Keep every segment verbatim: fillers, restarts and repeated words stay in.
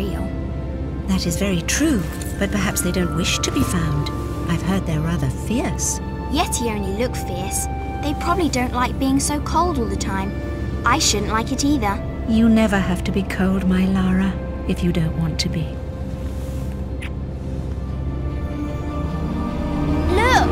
real. That is very true, but perhaps they don't wish to be found. I've heard they're rather fierce. Yeti only look fierce. They probably don't like being so cold all the time. I shouldn't like it either. You never have to be cold, my Lara, if you don't want to be. Look!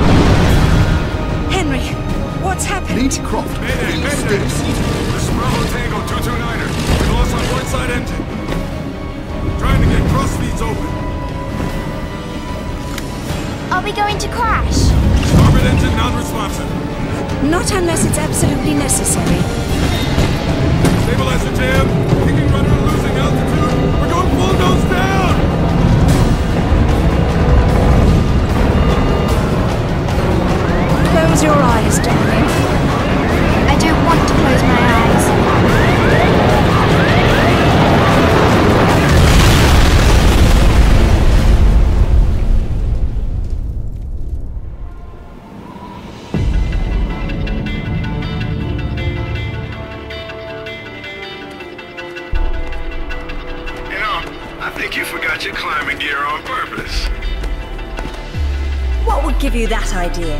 Henry, what's happened? Lady Croft, Mayday, Mayday! This is Bravo Tango two two niner. We lost our port side engine. Trying to get cross feeds open. Are we going to crash? Starboard engine non-responsive. Not unless it's absolutely necessary. Stabilizer jam. Kicking rudder and losing altitude. We're going full nose down! Close your eyes, darling. I don't want to close my eyes. Your climbing gear on purpose. What would give you that idea?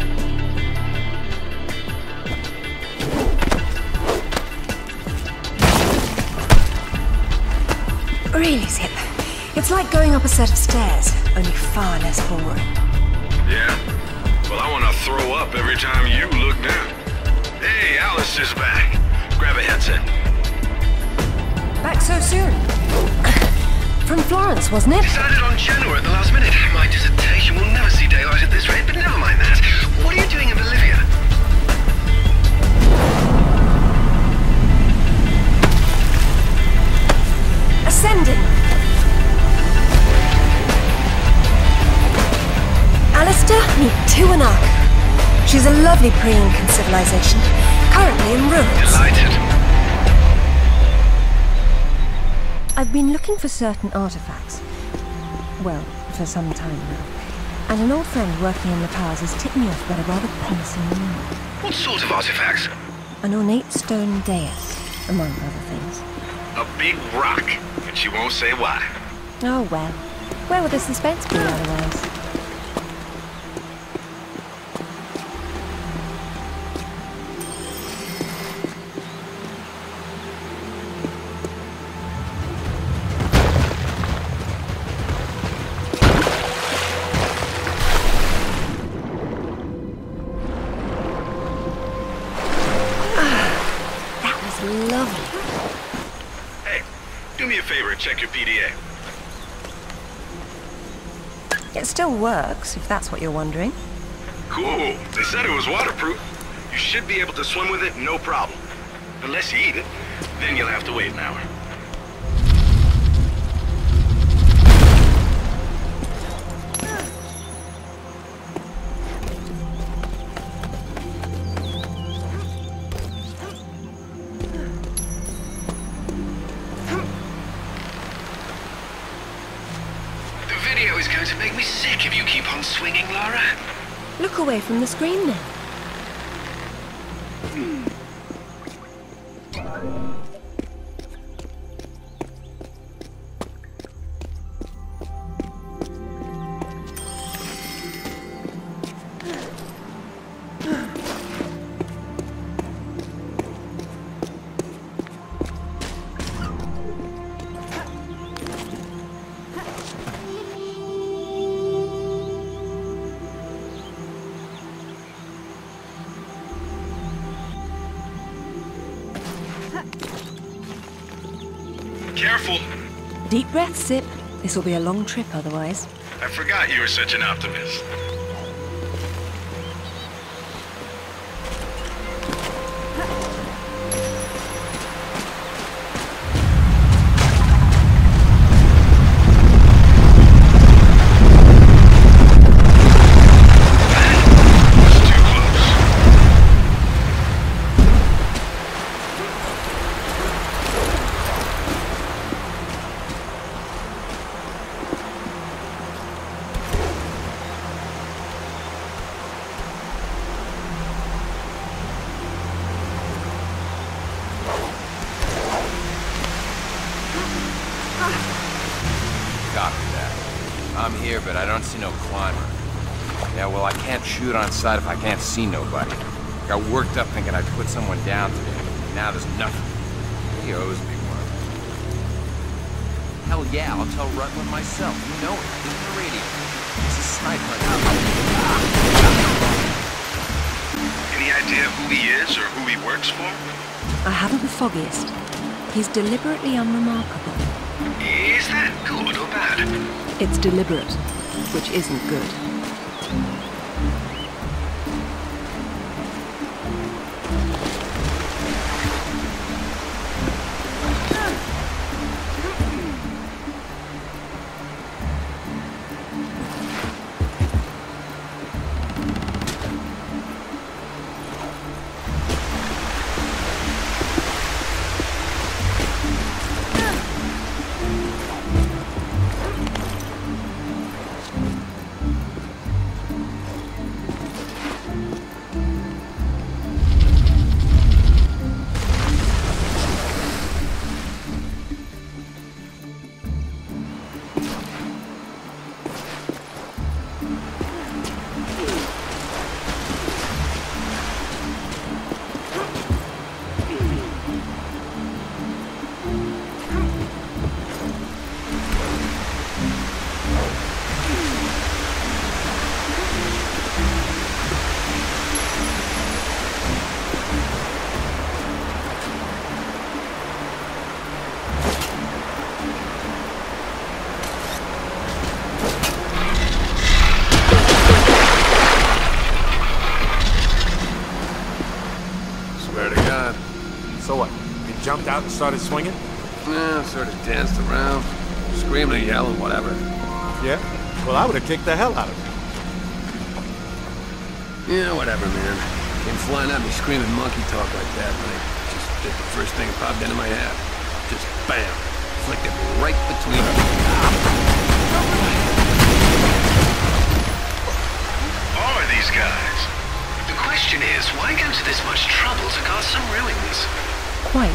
Really, Zip? It's like going up a set of stairs, only far less boring. Yeah? Well, I want to throw up every time you look down. Hey, Alice is back. Grab a headset. Back so soon? From Florence, wasn't it? Decided on Genoa at the last minute. My dissertation will never see daylight at this rate, but never mind that. What are you doing in Bolivia? Ascending. Alistair, meet Tuanaka. She's a lovely pre-Incan civilization, currently in ruins. Delighted. I've been looking for certain artifacts. Well, for some time now. And an old friend working in La Paz has tipped me off about a rather promising one. What sort of artifacts? An ornate stone dais, among other things. A big rock, and she won't say why. Oh well. Where would the suspense be otherwise? Check your P D A. It still works, if that's what you're wondering. Cool. They said it was waterproof. You should be able to swim with it, no problem. Unless you eat it, then you'll have to wait an hour. Swinging, Lara? Look away from the screen then. Careful. Deep breath, Zip. This will be a long trip otherwise. I forgot you were such an optimist. Copy that. I'm here, but I don't see no climber. Yeah, well, I can't shoot on sight if I can't see nobody. Got worked up thinking I'd put someone down today. Now there's nothing. He owes me one. Hell yeah, I'll tell Rutland myself. You know it. He's on the radio. He's a sniper. Any idea who he is or who he works for? I haven't the foggiest. He's deliberately unremarkable. Is that good or bad? It's deliberate, which isn't good. Jumped out and started swinging? Yeah, sort of danced around, screaming and yelling, whatever. Yeah? Well, I would have kicked the hell out of him. Yeah, whatever, man. Came flying at me screaming monkey talk like that, and I just did the first thing that popped into my head. Just bam! Flicked it right between them. Who are these guys? The question is, why go to this much trouble to guard some ruins? Quite.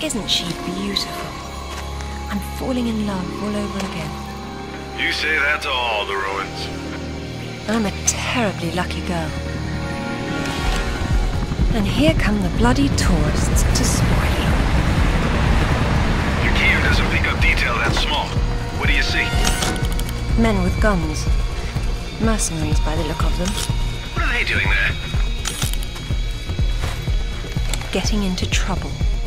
Isn't she beautiful? I'm falling in love all over again. You say that to all the ruins. I'm a terribly lucky girl. And here come the bloody tourists to spoil it. Your cam doesn't pick up detail that small. What do you see? Men with guns. Mercenaries by the look of them. What are they doing there? Getting into trouble.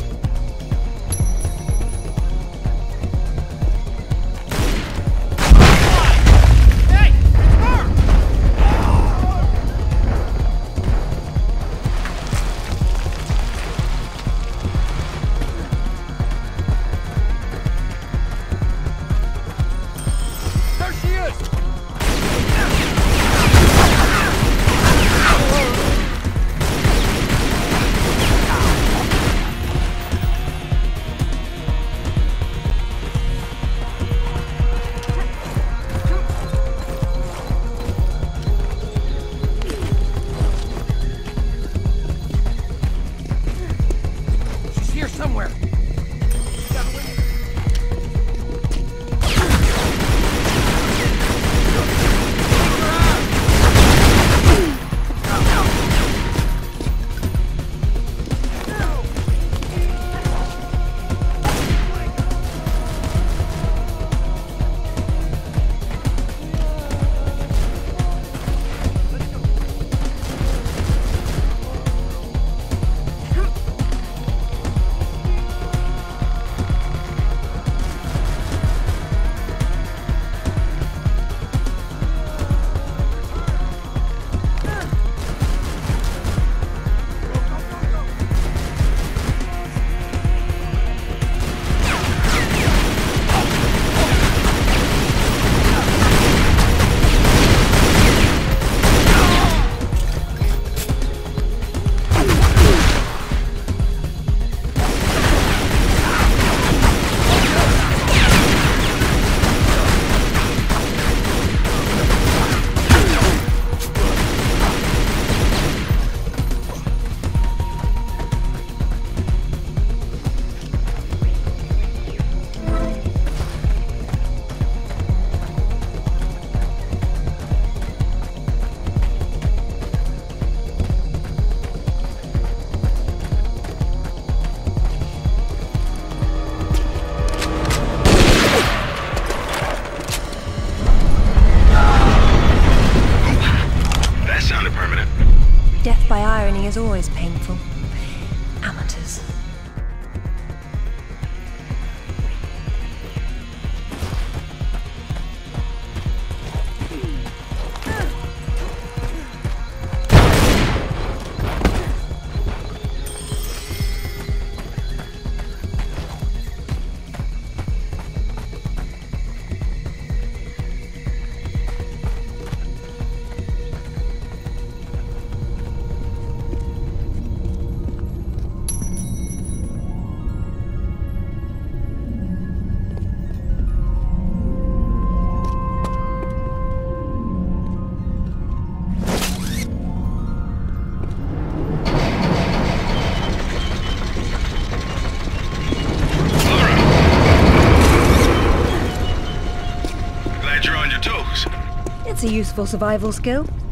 Death by irony is always painful. Amateurs. It's a useful survival skill.